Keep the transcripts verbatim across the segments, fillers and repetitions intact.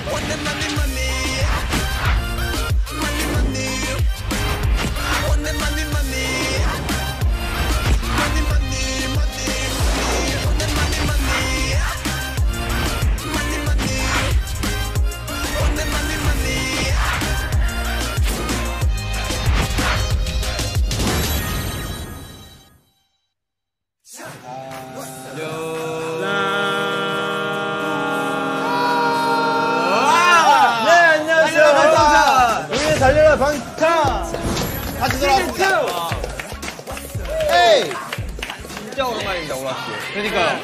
달려라 방탄 같이 돌아와. 에이 진짜 오랜만입니다 오락씨. 그러니까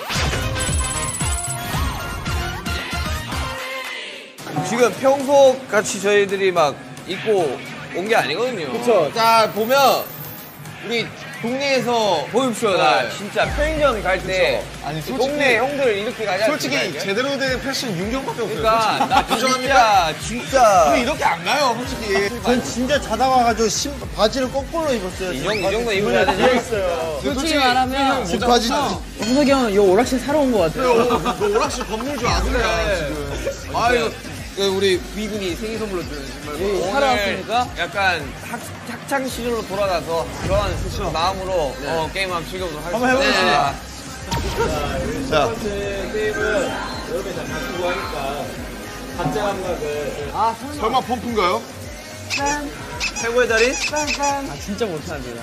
지금 평소 같이 저희들이 막 입고 온 게 아니거든요. 그쵸. 자 보면 우리 동네에서 보십시오. 나 네. 진짜 편의점 갈 때 아니, 솔직히- 동네 형들 이렇게 가지 솔직히 않습니까, 이게? 제대로 된 패션 윤경밖에 없어요. 그러니까 나 인정합니까? 진짜 진짜 우리 이렇게 안 가요, 솔직히. 전 진짜 자다 와가지고 신 바지를 거꾸로 입었어요. 이 정도, 이 정도 입어야 되지. 있어요. 솔직히 말하면 집 바지 정석이 형은 요 오락실 사러 온 것 같아요. 너 오락실 건물주 아들이야, 지금. 아 이거 우리 위군이 생일 선물로 준 신발. 예, 사러 왔으니까. 약간 학, 학창 시절로 돌아가서 그런 마음으로 어, 게임 한번 즐겨보도록 하겠습니다. 한번 해보겠습니다. 네. 자, 게임은 여름에 다 바꾸고 하니까 각자 감각을 아, 설마. 설마 펌프인가요? 짠, 최고의 자리? 짠, 짠. 아, 진짜 못하는데.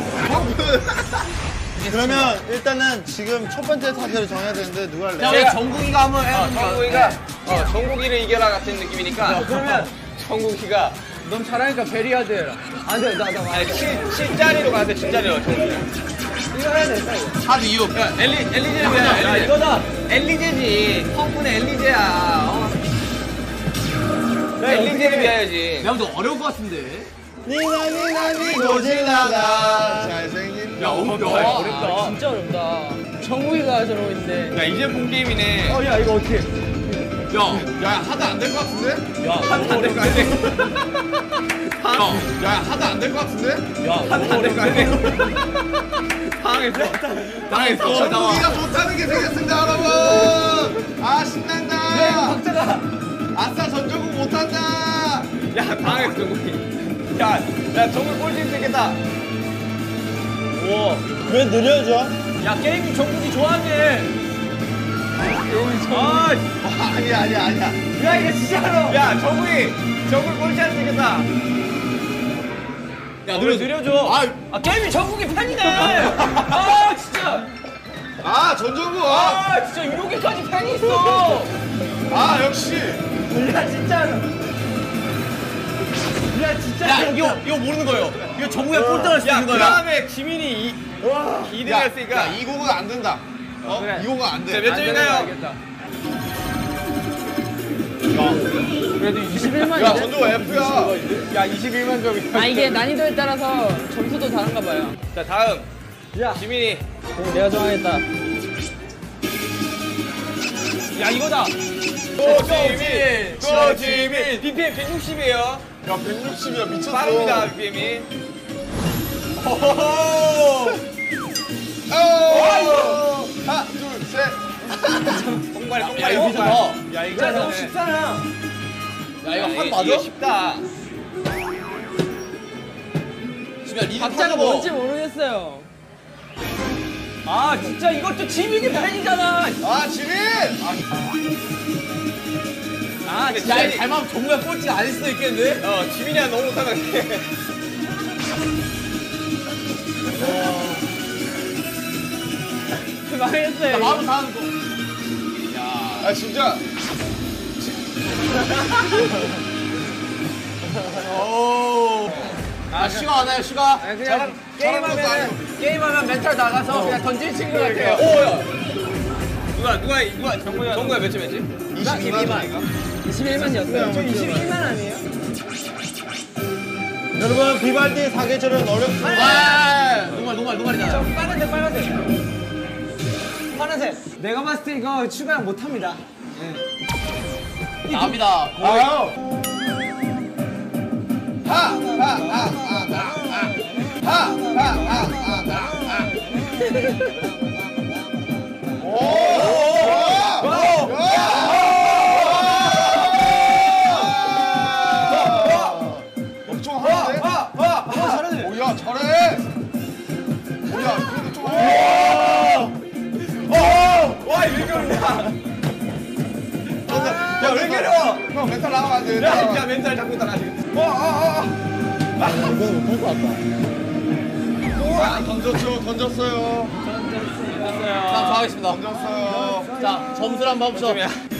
그러면 일단은 지금 첫 번째 타자를 정해야 되는데 누가 할래요? 제가 정국이가 한번 해요. 정국이가 어, 정국이를 이겨라 같은 느낌이니까. 그러면 정국이가 넌 잘하니까 베리하드 해라. 안 돼, 나, 나, 나. 아니 칠, 칠자리로 가세요. 칠자리로 정국이. 이거 해야 돼, 이거. 한 이유. 야, 엘리, 엘리제야. 야, 이거다. 엘리제지. 펑크는 엘리제야. 어. 엘리제를 위하여지. 야, 너 어려울 것 같은데. 니나 니나 니 고질라다 잘생긴. 야, 어렵다. 아, 어렵다. 진짜 어렵다. 정국이가 저러고 있는데. 야, 이제 본 게임이네. 어, 야 이거 어떻게 야, 야, 하다 안 될 것 같은데? 야, 하도 안될 거 같아. 야, 하다 안 될 것 같은데? 야, 하도 안될 거 같아. 당했어. 당했어. 나와. 우리가 못하는 게 생겼습니다, 여러분! 아, 신난다! 네, 박자가. 아싸, 전정국 못한다! 야, 당했어, 정국이. 야, 야, 정국 꼴찌 수 있겠다. 우와 왜 느려져? 야, 게임이 정국이 좋아하네. 아, 아, 아니야, 아니야, 아니야. 야, 이거 진짜로. 야, 정국이. 정국 꼴찌 할 수 있겠다. 야, 느려, 느려줘. 아, 아, 게임이 정국이 팬이네. 아, 진짜. 아, 전정국! 아, 아, 진짜 이렇게까지 팬이 있어. 아, 역시! 야, 진짜로. 야, 진짜. 야, 이거, 이거 모르는 거예요. 이거 정국이가 꼴등할 수 야, 있는 그 거야. 다음에 지민이 이, 이 등 야, 했으니까. 야, 이 곡은 안 된다. 어? 그래. 이 곡은 안 돼. 자, 몇 점인가요? 알겠다. 그래도 이십일만인데? 야, 전정국 F야. 야, 이십일만 점이다. 아, 이게 난이도에 따라서 점수도 다른가 봐요. 자, 다음. 야, 지민이. 그럼 내가 정하겠다. 야, 이거다. 고지민! 고지민! 비피엠 백육십이에요. 야, 백육십이야, 미쳤어. 빠릅니다, 비피엠이. 오! 하나, 둘, 셋. 똥발이, 야, 똥발이. 이거 똥발. 좋다. 야, 이거 야, 너무 잘하네. 쉽잖아. 야, 이거 한 맞아? 맞아? 이거 쉽다. 박자가 뭔지 모르겠어요. 아, 진짜 이것도 지민이 팬이잖아. 아, 지민! 아, 근데 진짜. 지민이- 잘하면 정말 꼴찌가 아닐 수도 있겠는데? 어, 지민이야 너무 못하는 게. 망했어요. 마음 다한 거. 아, 진짜. 아, 슈가 하나요, 슈가? 아, 그냥 저런 것도 게임하면, 게임하면 멘탈 나가서 그냥 던질 친구 같아요. 오, 야. 누가, 누가, 누가, 정구야, 정구야 몇 점 했지? 이십이만. 이십일만이었어요. 저 이십일만 아니에요? 여러분 비발디 사계절은 어렵습니다. 아, 노말, 노말, 노말이잖아. 빨간색, 빨간색. 파란색. 내가 봤을 때 이거 추가형 못합니다. 나옵니다. 아, 하! 하! 하! 하! 하! 하! 하! 하! 하! 오! 오! 야, 왜 이래? 형 멘탈 나가면 안 돼. 야, 진짜 멘탈 잡고 있다, 나 지금. 어, 어, 어. 이건 못할 것 같다. 아, 던졌죠, 던졌어요. 자, 좋아하겠습니다. 던졌어요. 자, 점수를 한번 봅시다.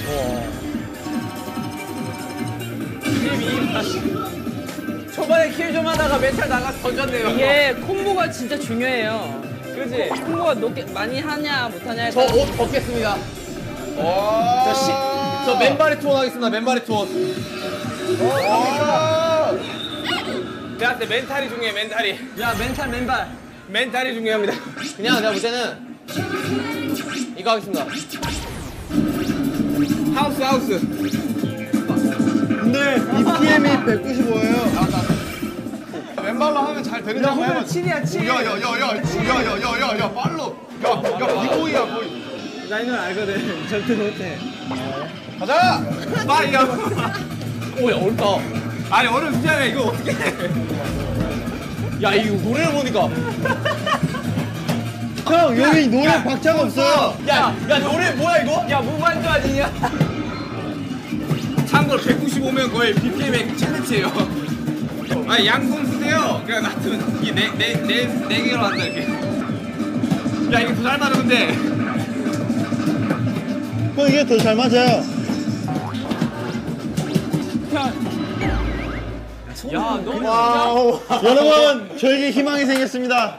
초반에 킬 좀 하다가 멘탈 나가서 던졌네요. 이게 콤보가 진짜 중요해요. 그지? 콤보가 높게 많이 하냐 못하냐에 저 따라 옷 벗겠습니다. 와. 저, 시, 저 맨발의 투혼 하겠습니다, 맨발의 투혼. 와. 내가 때 멘탈이 중요해, 멘탈이. 야 멘탈 맨발. 멘탈이 중요합니다. 그냥 내가 볼 때는 이거 하겠습니다. 하우스, 하우스. 근데 비피엠이 백구십오예요. 왼발로 하면 잘 되는지 한번 해봐. 칠이야 칠. 야야야야야야야야야 빨로. 야야 비보이야 보이. 나 이걸 알거든. 절대 못해. 가자. 파이어. 오, 야, 어렵다. 아니, 어려운 주제야, 이거 어떻게 해. 야, 이거 노래를 보니까. 형 여기 노래 박자가 없어요. 야, 야, 노래 뭐야, 이거? 야, 무반주 아니냐? 참고로 백구십오면 거의 비피엠의 최대치예요. 아니, 양손수세요. 그냥 놔두면 이게 네, 네, 네, 네 개로 한다, 이렇게. 야, 이게 더 잘 맞아, 근데. 형 이게 더 잘 맞아요. 야, 너무 와우. 여러분 저에게 희망이 생겼습니다.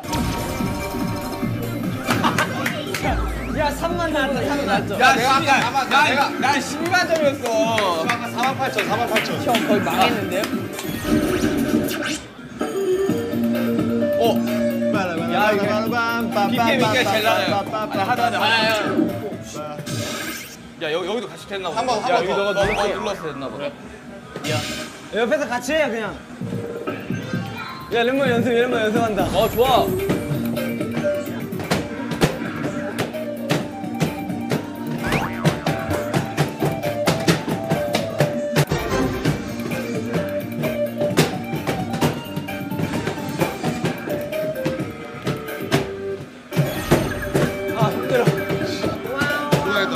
야 삼만 나왔다. 삼만 나왔죠. 야, 내가 십이, 야, 아까, 아까 야, 내가- 나 십이만 점이었어. 사만 팔천 사만 팔천. 형 거의 망했는데요? 어, 야 비피엠이가 제일 나아요. 아니, 하다 하다. 아, 야, 야. 야, 여기, 여기도 같이 됐나 보다. 한 번, 한 야, 번 여기 더. 너가 어, 눌렀어, 어. 눌렀어 됐나 보다. 옆에서 같이 해요 그냥. 야 lemon 연습 lemon 연습한다. 어, 좋아. 아 힘들어. 고생했다.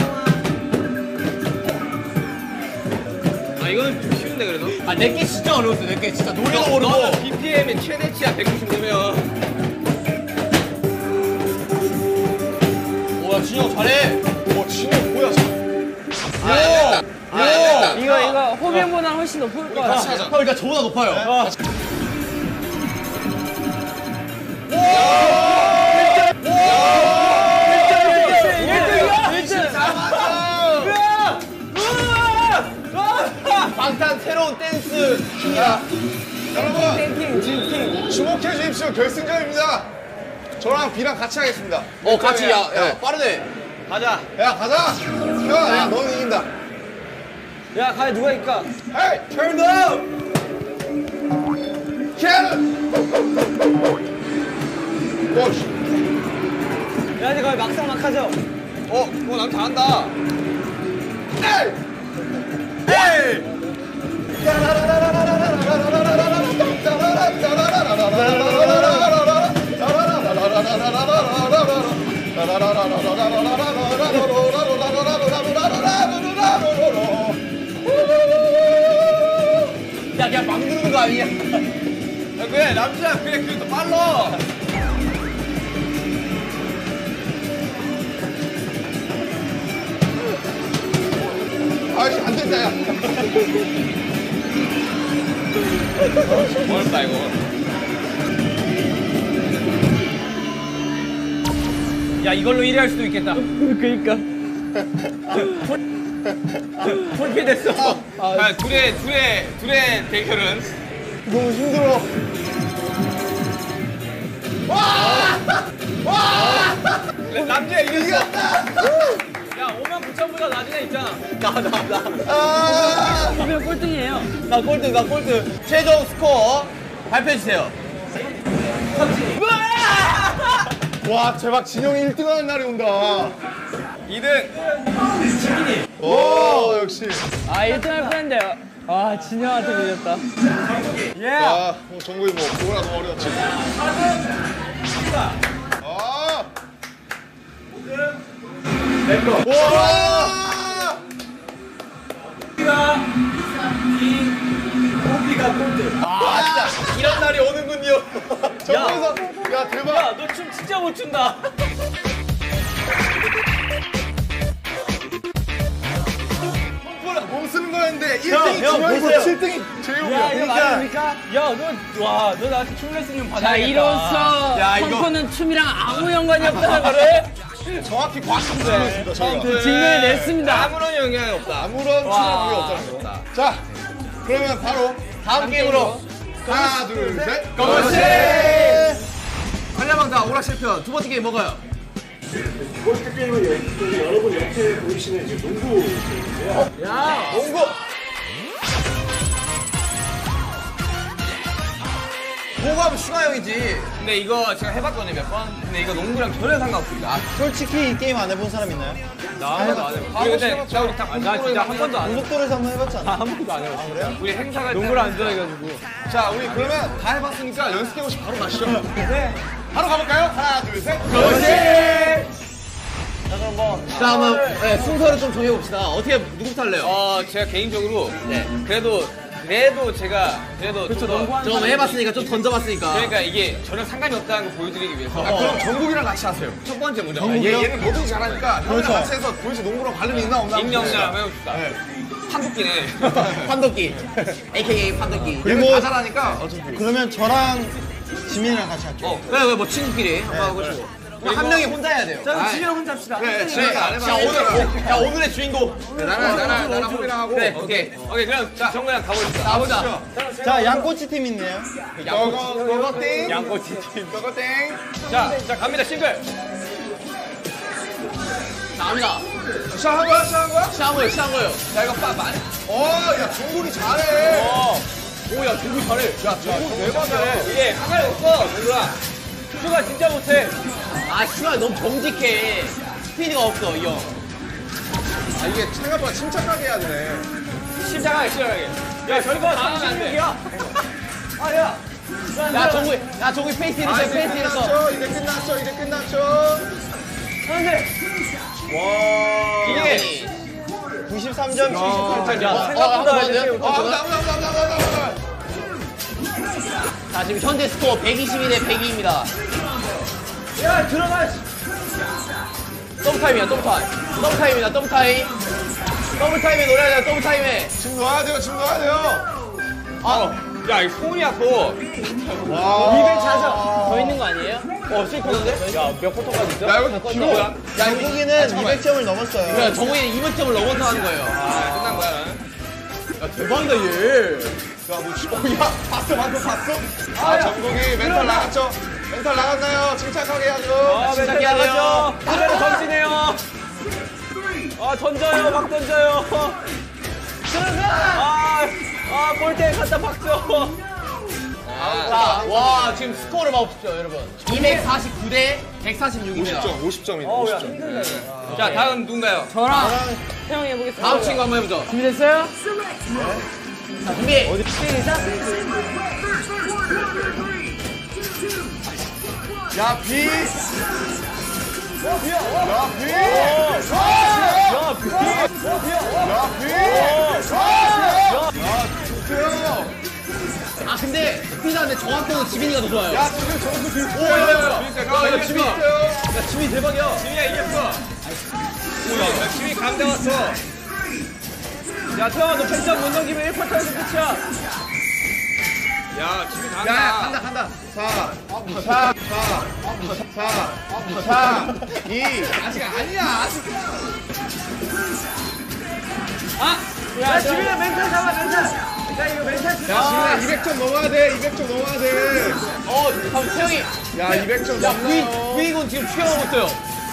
아, 이거는 좀 쉬운데, 그래도? 아, 내게 진짜 어려웠어, 내게 진짜. 노래도 어려워. 너는 비피엠의 최대치야, 백구십오면. 오, 야, 진영 잘해. 와 진영 뭐야? 아, 안 됐다. 아, 안 됐다. 이거 이거 호비형보다 훨씬 높을 것 같이 같아. 하자. 그러니까 저보다 높아요. 방탄 새로운 댄스. 야, 여러분 땡킹 진킹. 주목해 주십시오. 결승전입니다. 저랑 B랑 같이 하겠습니다. 어, 같이, 야, 야, 야, 빠르네. 가자. 야 가자. 형, 야 너는 이긴다. 야 가야 누가 이까? Hey, turn up. Cannon. 고시. 야 이제 거의 막상 막하죠. 어, 어, 남 잘한다. Hey. 에이! 야, 그냥 막 누르는 거 아니야? 야, 그래, 남자, 그래, 그래, 더 빨라. 아이씨 안 된다 야. 어렵다, 이거. 야, 이걸로 일 위 할 수도 있겠다. 그니까. 풀피 됐어. 아, 둘의, 둘의, 둘의 대결은. 너무 힘들어. 남자 이겼어. 야, 오만 구천보다 나중에 있잖아. 나, 나, 나. 아. 호비형 꼴등이에요. 나 꼴등, 나 꼴등. 최종 스코어 발표해주세요. 와 제발 진영이 일 등 하는 날이 온다. 이 등. 오 역시. 아 일 등 할 뻔했는데요. 아 진영한테 밀렸다. 예. 아 뭐 정국이 뭐 그거라 너무 어려웠지. 아. 와. 호비가 꼴등. 아, 진짜. 이런 날이 오는군요. 정우성. 야, 대박. 야, 너 춤 진짜 못 춘다. 몸 쓰는 거였는데 일 등이 형, 형, 준영이고 보세요. 칠 등이 재용이야. 야, 이거 맞습니까? 야, 너, 와, 너 나한테 춤 레슨좀 받아야겠다. 자, 이로써 야, 이거- 펑퍼는 춤이랑 아무 연관이 없다는 거를 정확히 과학적으로 들었습니다. 저희가. 증명을 냈습니다. 아무런 영향이 없다. 아무런 출혈이 없다는 거. 자, 그러면 바로 다음 게임으로 하나, 둘, 셋. 고고씨! 한라방다 오락실편 두 번째 게임 먹어요. 두 번째 게임은 여기 여러분 옆에 보이시는 지금 농구 게임인데요. 야, 농구. 뭐가 슈가형이지. 근데 이거 제가 해봤거든요, 몇 번. 근데 이거 농구랑 전혀 상관없습니다. 아, 솔직히 이 게임 안 해본 사람 있나요? 나 한 번도 안 해봤어. 우리 근데 나 우리 다 나 진짜 한 번도 안 해. 고속도로에서 한번 해봤잖아. 한 번도 안 해봤어. 그래요? 우리 행사 갈 때. 농구를 안 좋아해가지고. 자, 우리 그러면 다 해봤으니까 연습해보시 바로 가시죠. 네. 바로 가볼까요? 하나, 둘, 셋. 자, 한번 네, 순서를 좀 정해봅시다. 어떻게, 누구부터 할래요? 어, 제가 개인적으로, 네. 그래도, 그래도 제가, 그래도. 그렇죠, 좀 농구하는 좀 사람이- 해봤으니까, 좀 던져봤으니까. 그러니까 이게 전혀 상관이 없다는 걸 보여드리기 위해서. 아, 그럼 정국이랑 같이 하세요. 첫 번째 문제. 정국이요? 얘, 얘는 뭐든지 잘하니까 형이랑 그렇죠. 같이 해서 도대체 농구랑 관련이 있나 없나 한번 익명자 봅시다. 한번 해봅시다. 네. 판도끼네. 판도끼. 에이케이에이 판도끼. 얘는 다 잘하니까 어차피. 그러면 저랑 지민이랑 같이 할게요. 어, 그래, 왜 뭐 친구끼리 한번 하고 싶고. 한 명이 혼자 해야 돼요. 자, 그럼 아이. 지민이랑 혼자 합시다. 그래, 지민이가 안 해봐. 자, 오늘, 야, 오늘의 주인공. 나랑, 나랑, 나랑 호비랑 하고. 그래, 오케이. 오케이, 그럼 자, 정우랑 가보자. 가보자. 자, 양꼬치 팀 있네요. 양꼬치. 저거땡. 양꼬치 팀. 저거땡. 자, 자, 갑니다, 싱글. 자, 갑니다. 시작한 거야, 시작한 거야? 시작한 거예요, 시작한 거예요. 자, 이거 빠, 많이. 어, 야, 정국이 잘해. 어. 오, 야, 정우 잘해. 야, 정우 대박이야. 이게 상관이 없어, 정우랑. 슈가 진짜 못해. 아, 슈가 너무 정직해. 스피드가 없어, 이 형. 아, 이게 생각보다 침착하게 해야 되네. 심장하게, 심장하게. 야, 저리가 삼십육이야. 아, 야. 야, 정우, 야, 정우 페이스 아, 이랬어, 이제 페이스 이랬어. 끝났죠, 이제 끝났죠, 이제 끝났죠. 이게 구십삼 점, 칠십팔 점. 야, 생각보다 어, 이제 어, 아, 아무도, 아무도, 아무도, 아무도, 아무도. 자, 지금 현재 스코어 백이십이 대 백이입니다. 야, 들어가. 더블 타임이야, 더블 타임. 더블 타임이다, 더블 타임. 더블 타임에 노래하자, 더블 타임에. 지금 넣어야 돼요, 지금 넣어야 돼요. 아, 야, 이 손이 아파. 와. 입에 차서. 더 있는 거 아니에요? 어, 슬퍼는데? 야, 몇 포토까지 있어? 야, 이거 기록. 뭐야? 야, 정국이는 이백 점을 넘었어요. 그래, 정우이는 이백 점을 넘어서 하는 거예요. 아, 끝난 거야. 야, 대박이다, 얘. 야, 뭐, 어, 야, 봤어, 봤어, 봤어? 아, 정국이 멘탈 나갔죠? 멘탈 나갔나요? 침착하게 해야죠. 아, 맨날 나가죠. 그대로 던지네요. 아, 던져요, 막 던져요. 들어가! 아, 아, 골대에 갖다 박죠. 자, 와, 지금 스코어를 봐보십시오, 여러분. 이백사십구 대 백사십육입니다. 오십 점, 오십 점이네, 어우, 야, 오십 점. 힘들다. 자, 다음 누군가요? 저랑 태영이 해보겠습니다. 다음 친구 한번 해보죠. 준비됐어요? 자, 준비. 시작. 야, 비! 어, 비야. 어. 야, 비! 야, 비. 어, 비야. 어. 야, 비! 야, 좋대요. 아, 근데 스피드한데 정확도는 지민이가 더 좋아요. 야, 지금 점수 비슷해. 오, 야, 야, 야. 야, 야, 이거 지민. 비슷해요. 야, 지민 대박이야. 지민아, 이겼어. 야, 야, 지민 감대 왔어. 야, 태영아, 너 백 점 못 넘기면 일 쿼터에서 끝이야. 야, 지민 야, 감다. 야, 간다, 간다. 사, 사, 사, 사, 사, 이. 아직 아니야, 아직. 야, 지민아, 멘탈 잡아, 멘탈. 야, 이거 멘탈 진짜. 야, 지민아, 이백 점 넘어야 돼, 이백 점 넘어야 돼. 어, 잠깐 태영이. 야, 이백 점 야, 부인, 넘나요? 부인군 지금 취하고 있어요.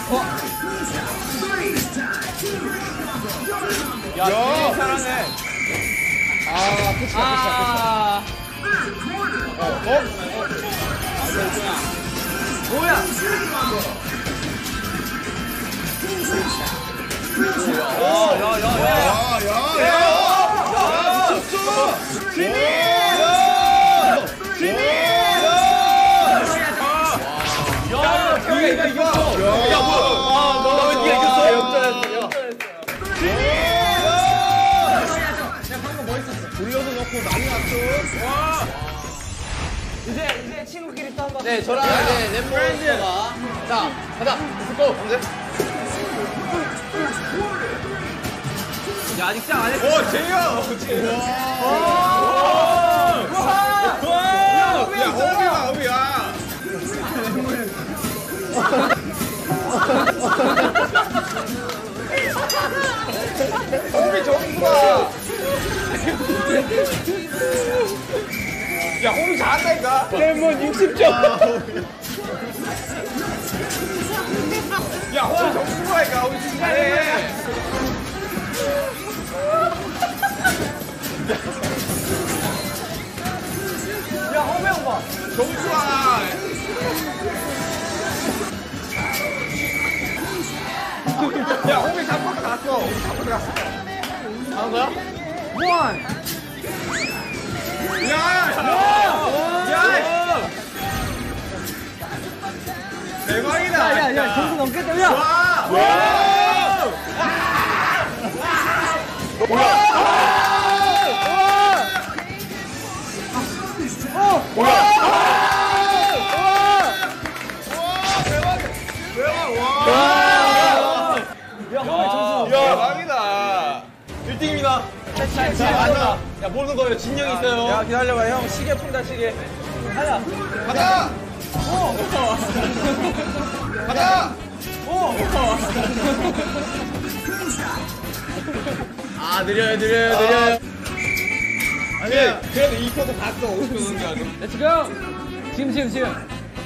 야, 지민이 잘하네. 아, 끝이다, 끝이다, 아, 끝이다. 어, 어? 뭐야? 야, 야, 야, 야. 야, 야, 야! 야, 미쳤어! 지민! 지민! 야, 태영이가 이겼어. 야, 뭐야? 너왜 네가 이겼어? 역전했어, 역전했어. 돌려서 넣고 난리 났어. 와. 이제 이제 친구끼리 또 한번. 네, 저랑 이제 멤버가 자, 가자. 렛츠고. 야, 아직 시작 안 했어. 오, 재영! 재영! 야, 호비가, 호비야! 호비 정수가! 야, 호비 잘한다니까? 레몬 육십 점. 야, 호비 정수가니까, 호비 잘해! 야, 호명 봐. 정수아! 야, 호비 잡고 갔어. 잡고 갔어. 하는 거야? 원. 야! 야! 야! 대박이다. 야, 야, 야, 점수 넘겠다. 야. 와! 와! 야, 호명 점수. 대박이다. 일 등입니다. 자, 자, 맞아. 야, 모르는 거예요. 진영이 있어요. 야, 기다려봐, 형. 시계 푼다, 시계. 하나. 가자. 가자. 아, 느려요, 느려요, 느려요. 아니, 그래도 이 코드 봤어. 오십 분 넘게 하죠. 렛츠 고! 지금 지금 지금.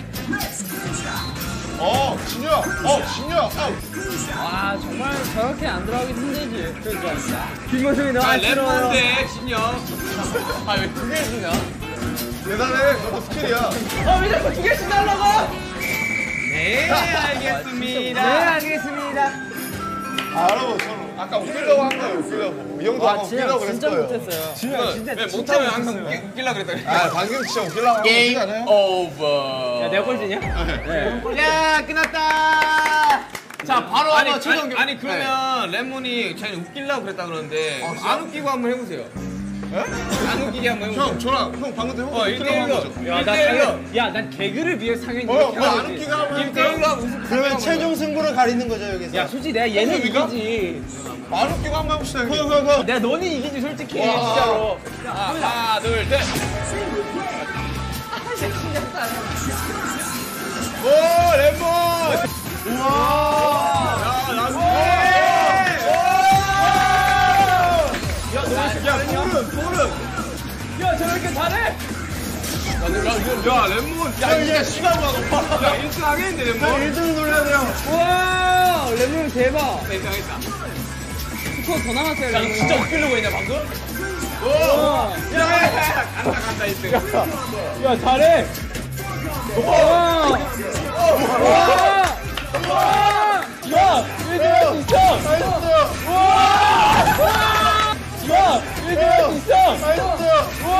어, 진영. 어, 진영. 아, 와 정말 저렇게 안 들어가기 힘들지. 그러니까. 뒷모습이 너무 아, 안쓰러워요. 랩인데, 진영. 아, 왜 두 개 주냐? 대단해. 너도 스킬이야. 어, 왜 자꾸 두 개씩 달라고? 네, 알겠습니다. 네, 알겠습니다. 알아, 저는 아까 웃기려고 한 거예요. 웃기려고. 이 형도 아까 웃기려고 진짜 그랬어요. 못했어요. 진짜, 진짜, 왜 진짜 못하면 항상 못했어요. 웃기- 웃기려고 그랬다. 아, 방금 진짜 웃기려고 한 거 게임 않아요? 오버. 야, 내가 꼴찌냐? 야, 끝났다. 자, 바로 아니, 한번 최종 아니, 결- 아니 그러면 레몬이 자기 웃기려고 그랬다 그러는데 안 웃기고 한번 해보세요. 안 웃기게 한번 해보세요. 형, 저랑 형 방금 전에 어, 형 일 대 웃기려고 한 일로. 거죠. 야, 나 일 대 일로. 당연- 야, 난 개그를 위해 상현이 어, 이렇게 뭐안 하지. 웃기게 하면 일 대 일로 하고 웃음. 그러면 최종 승부를 가리는 거죠 여기서. 야, 솔직히 내가 얘는 형님이가? 이기지. 안 웃기고 한번 해봅시다. 형, 형, 형. 내가 너는 이기지, 솔직히. 와. 진짜로. 자, 하나, 둘, 셋. 오, 레몬. 우와. 야, 나도. 야, 너 야, 소름, 소름. 야, 저렇게 잘해? 야, 레몬. 야, 진짜 시간보다 높아. 야, 일 등 하겠는데, 레몬. 일 등 놀려야 돼요. 와 레몬 대박. 일 등 했다. 스코어 더 남았어요. 야, 너 레몬. 진짜 웃기려고 했냐, 방금? 오. 야, 간다, 간다, 일 등. 야, 잘해. 와. 와. 야, 일 등 할 수 있어. 야, 일 등 할 수 있어.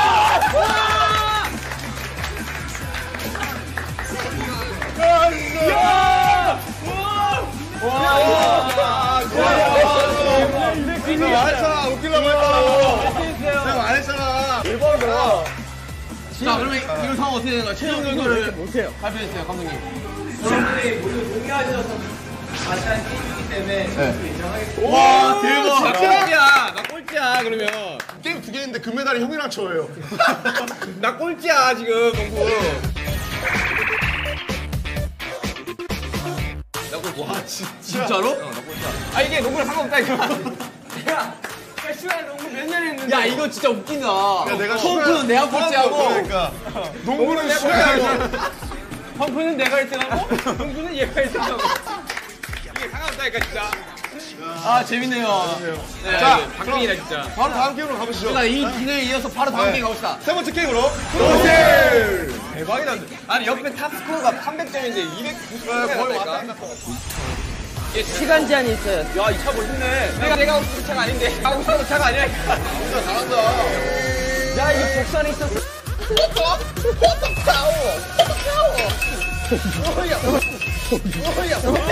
말했잖아. 웃기려고 했다고. 내가 말했잖아. 대박이다. 자, 그러면 이런 상황 어떻게 되는 거야? 최종 결과를 못해요. 발표해주세요, 감독님. 와, 대박. 나 꼴찌야. 나 꼴찌야, 그러면. 게임 두 개인데 금메달이 형이랑 저예요. 나 꼴찌야, 지금, 농구. 나 꼴찌. 와, 진짜. 진짜로? 어, 나 꼴찌야. 아, 이게 농구랑 상관없다, 이거. 야, 시간 농구 몇 년 했는데. 야, 이거 진짜 웃긴다. 야, 내가 펌프는 내가 꼴찌하고. 그러니까. 농구는 싫어하고. 펌프는 내가 일 등하고, 농구는 얘가 일 등하고. 이게 상관없다니까, 진짜. 아, 재밌네요. 네, 자, 이게 박빙이다, 진짜. 바로 다음 게임으로 가보시죠. 자, 이 기회에 이어서 바로 다음 네. 게임 가봅시다. 세 번째 게임으로. 로셀. 대박이다. 아니, 옆에 탑 스코어가 삼백 점인데 이백구십 점. 거의 왔다 갔다. 시간 제한이 있어요. 야, 이 차 멋있네. 내가, 내가 하고 싶은 차가 아닌데. 하고 싶은 차가 아니야. 진짜 잘한다. 야, 이거 복선에 있었어. What the power? What the power?